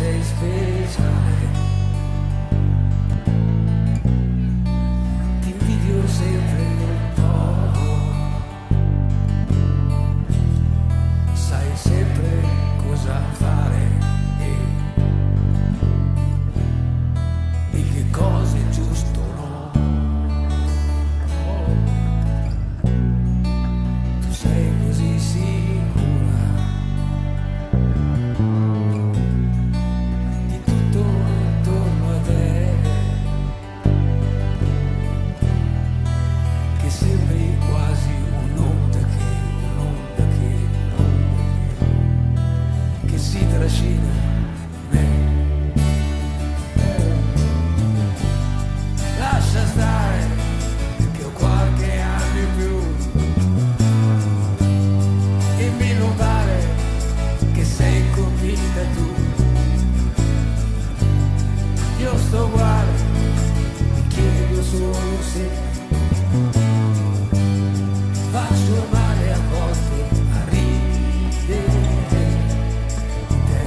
sei speciale. Ti invidio sempre un po', sai sempre cosa fare e che cosa è giusto o no. Tu sei così sicura di tutto attorno a te, che sembri quasi un'onda che si trascina me. Lascia stare che ho qualche anno in più e meno vale che sei convinta tu. Io sto uguale, mi chiedo solo se faccio male a volte a ridere di te.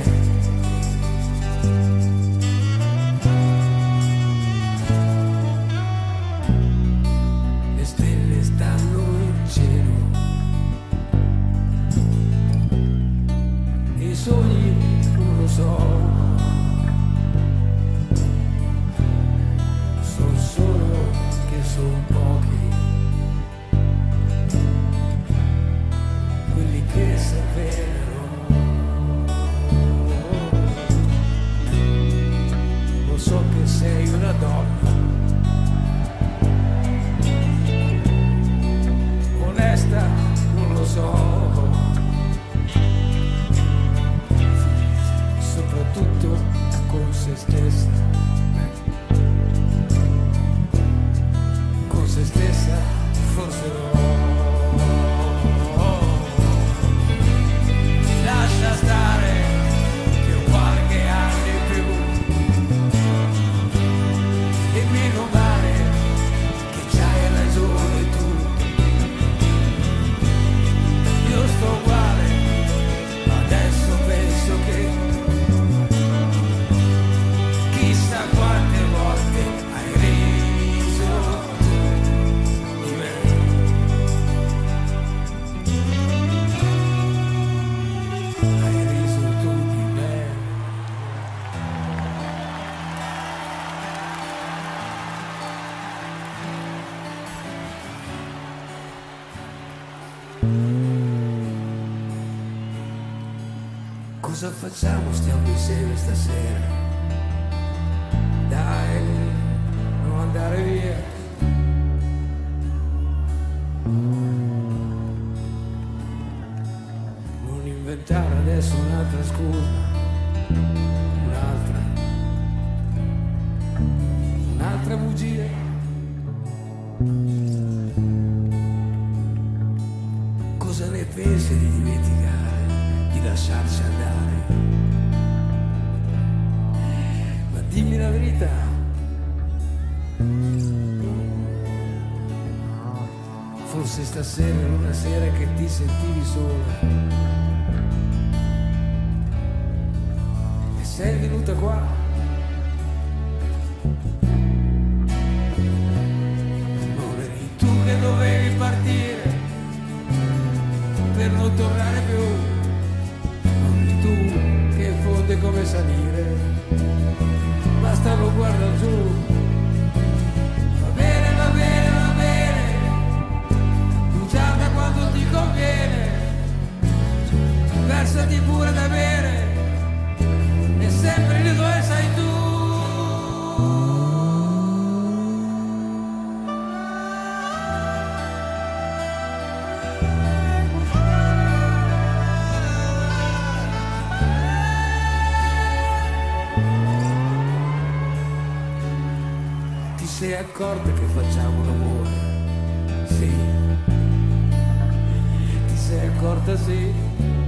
Le stelle stanno in cielo e i sogni non lo so. So solo che sono pochi quelli che s'avverano. Lo so che sei una donna onesta, non lo so, soprattutto con se stessa. Con se stessa forse no. Lascia stare che ho qualche anno in più e meno male che c'hai ragione tu. Io sto uguale, adesso penso che chissà quante volte hai riso tu di me. Hai riso tu di me. Cosa facciamo? Stiamo insieme stasera. Dai, non andare via. Non inventare adesso un'altra scusa. Un'altra bugia. Cosa ne pensi di dimenticare, di lasciarci andare? Ma dimmi la verità. Forse stasera era una sera che ti sentivi sola e sei venuta qua. Non eri tu che dovevi partire per non tornare più. Non eri tu che in fondo è come salire, basta lo guarda giù. Va bene, va bene, va bene, bruciata quando ti conviene, versati pure da bere, e sempre lì dove sei tu. Ti sei accorta che facciamo l'amore? Sì. Ti sei accorta, sì.